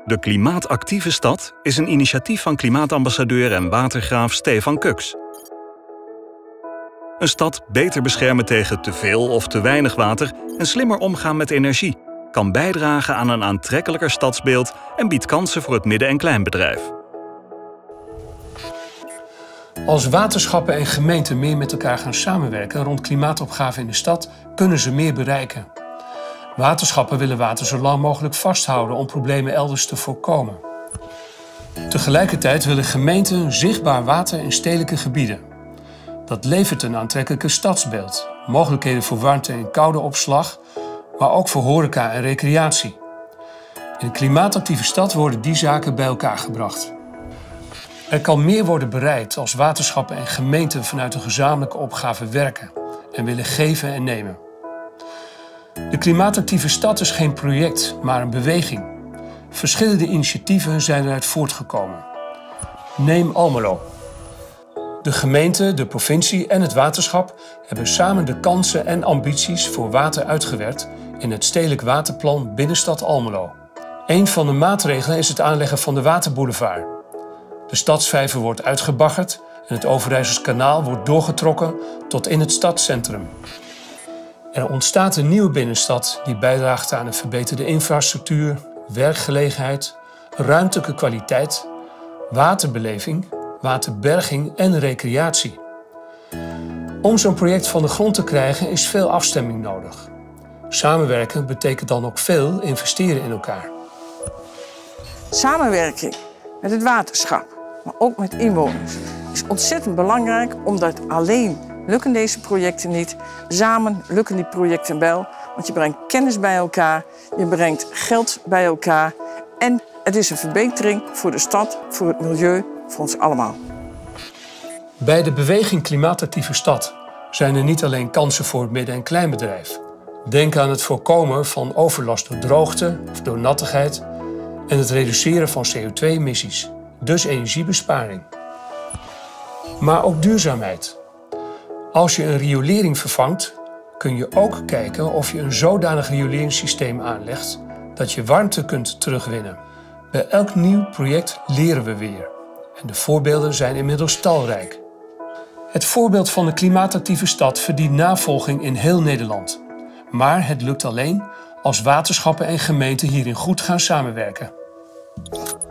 De Klimaatactieve Stad is een initiatief van klimaatambassadeur en watergraaf Stefan Kuks. Een stad beter beschermen tegen te veel of te weinig water en slimmer omgaan met energie kan bijdragen aan een aantrekkelijker stadsbeeld en biedt kansen voor het midden- en kleinbedrijf. Als waterschappen en gemeenten meer met elkaar gaan samenwerken rond klimaatopgaven in de stad, kunnen ze meer bereiken. Waterschappen willen water zo lang mogelijk vasthouden om problemen elders te voorkomen. Tegelijkertijd willen gemeenten zichtbaar water in stedelijke gebieden. Dat levert een aantrekkelijke stadsbeeld, mogelijkheden voor warmte- en koudeopslag, maar ook voor horeca en recreatie. In een klimaatactieve stad worden die zaken bij elkaar gebracht. Er kan meer worden bereikt als waterschappen en gemeenten vanuit een gezamenlijke opgave werken en willen geven en nemen. De klimaatactieve stad is geen project, maar een beweging. Verschillende initiatieven zijn eruit voortgekomen. Neem Almelo. De gemeente, de provincie en het waterschap hebben samen de kansen en ambities voor water uitgewerkt in het Stedelijk Waterplan Binnenstad Almelo. Een van de maatregelen is het aanleggen van de Waterboulevard. De stadsvijver wordt uitgebaggerd en het Overijsselskanaal wordt doorgetrokken tot in het stadscentrum. Er ontstaat een nieuwe binnenstad die bijdraagt aan een verbeterde infrastructuur, werkgelegenheid, ruimtelijke kwaliteit, waterbeleving, waterberging en recreatie. Om zo'n project van de grond te krijgen is veel afstemming nodig. Samenwerken betekent dan ook veel investeren in elkaar. Samenwerking met het waterschap, maar ook met inwoners, is ontzettend belangrijk, omdat alleen lukken deze projecten niet. Samen lukken die projecten wel, want je brengt kennis bij elkaar, je brengt geld bij elkaar en het is een verbetering voor de stad, voor het milieu, voor ons allemaal. Bij de beweging Klimaatactieve Stad zijn er niet alleen kansen voor het midden- en kleinbedrijf. Denk aan het voorkomen van overlast door droogte of door nattigheid en het reduceren van CO2-emissies, dus energiebesparing. Maar ook duurzaamheid. Als je een riolering vervangt, kun je ook kijken of je een zodanig rioleringssysteem aanlegt dat je warmte kunt terugwinnen. Bij elk nieuw project leren we weer. En de voorbeelden zijn inmiddels talrijk. Het voorbeeld van de klimaatactieve stad verdient navolging in heel Nederland. Maar het lukt alleen als waterschappen en gemeenten hierin goed gaan samenwerken.